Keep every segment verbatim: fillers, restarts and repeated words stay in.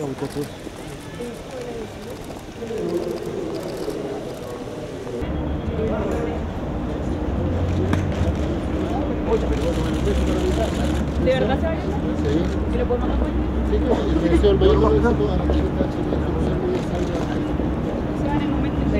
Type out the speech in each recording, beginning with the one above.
muchachos. ¿De verdad se va a quedar? Sí. ¿Y lo podemos mandar? Sí, que el deseo del mayor éxito a la tarjeta H L M. Se van en el momento de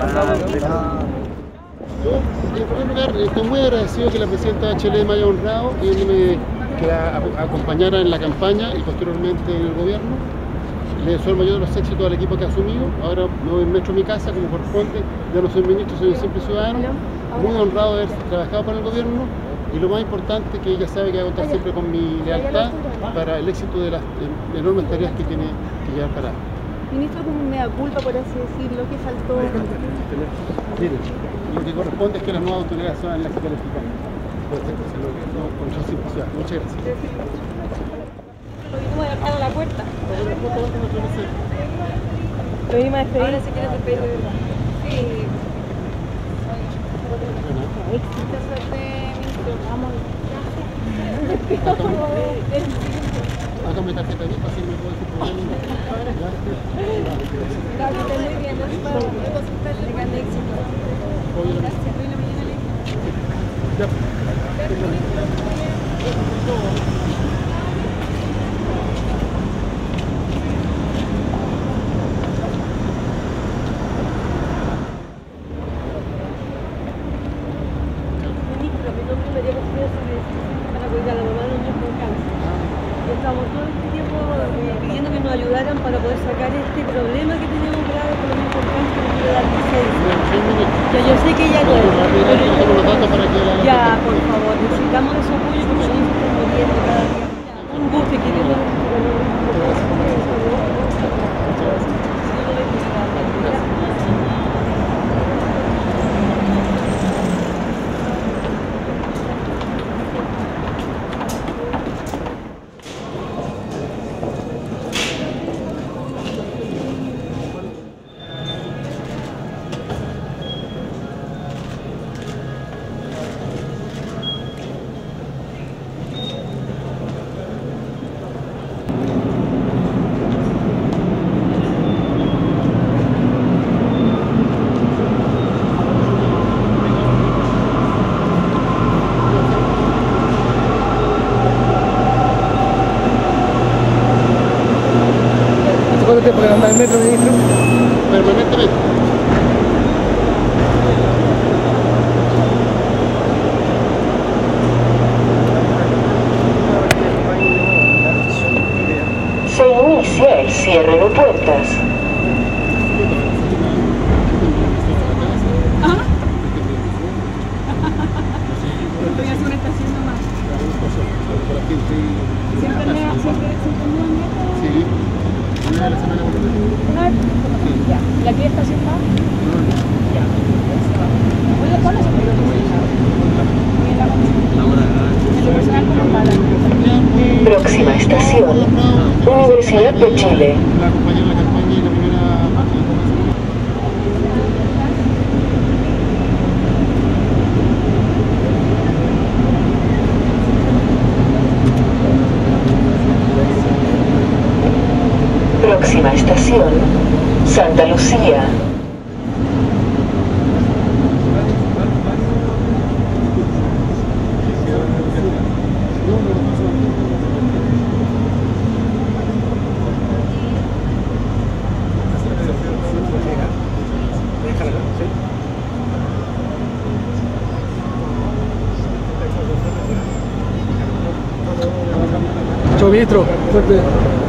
Yo, en primer lugar, estoy muy agradecido que la presidenta H L M me haya honrado y me que la acompañara en la campaña y posteriormente en el gobierno. Le deseo el mayor de los éxitos al equipo que ha asumido. Ahora me voy metro a mi casa como corresponde. Ya no soy ministro, soy un simple ciudadano. Muy honrado de haber trabajado para el gobierno. Y lo más importante, que ella sabe que va a contar siempre con mi lealtad para el éxito de las enormes tareas que tiene que llevar para. Ministro, como me da culpa, por así decirlo, que faltó. Mire, lo que corresponde es que las nuevas autoridades sean las que califican. Con mucha simplicidad. Muchas gracias. Lo vinimos a dejar a la puerta. Lo vinimos a despedir. Ahora se quiere despedir de verdad. Sí. Éxito, suerte, ministro. Vamos. Acá mi tarjeta aquí para si me puedo decir problema. Gracias, muy bien. Gracias para depositarle. Tengan éxito. Gracias. Hoy en la mañana le estamos todo este tiempo eh, pidiendo que nos ayudaran para poder sacar este problema que tenemos grave con lo más importante que nos quiere dar licencia. Ya, yo sé que ella no es, pero ya, por favor, necesitamos de su apoyo porque los niños están muriendo cada día. Un gusto que Dios los ¿Cuánto tiempo que anda en el metro, ministro? Permanentemente. Se inicia el cierre de puertas. ¿Ah? Voy a hacer una estación nomás. ¿Siempre me siempre siempre me Sí. Una de la semana por una vez? Ya. ¿La que estación va? Ya. Oye, ¿cuál es el periodo? ¿El personal cómo está la empresa? Próxima estación, Universidad de Chile. La acompañé en la campaña y la primera parte de Próxima estación, Santa Lucía. Chao, ministro. Suerte.